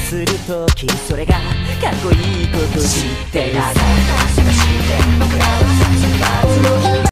するときそれがかっこいいこと知ってる。